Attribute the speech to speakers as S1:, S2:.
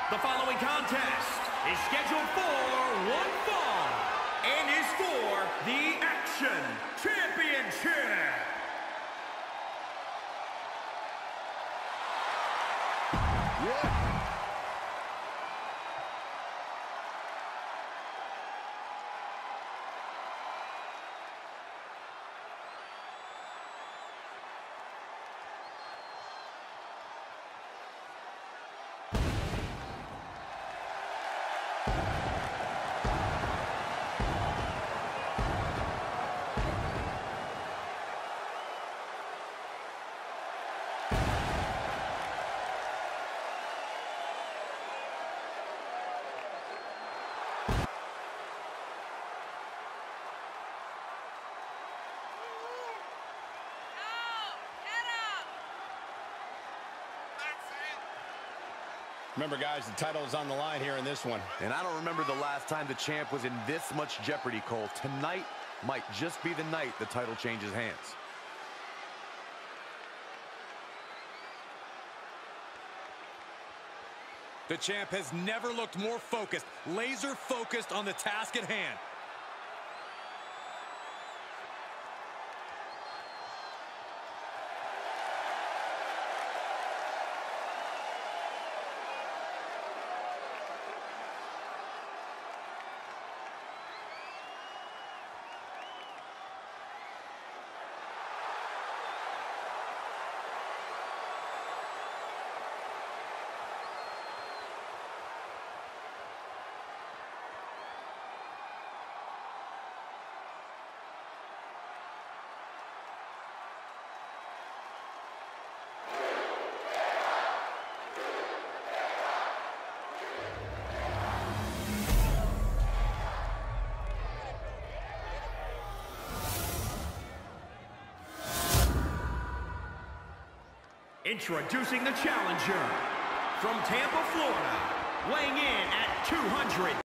S1: The following contest is scheduled for one fall and is for the Action Championship.
S2: Yeah.
S3: Remember, guys, the title is on the line here in this one.
S2: And I don't remember the last time the champ was in this much jeopardy, Cole. Tonight might just be the night the title changes hands.
S4: The champ has never looked more focused, laser focused on the task at hand.
S1: Introducing the challenger from Tampa, Florida, weighing in at 200.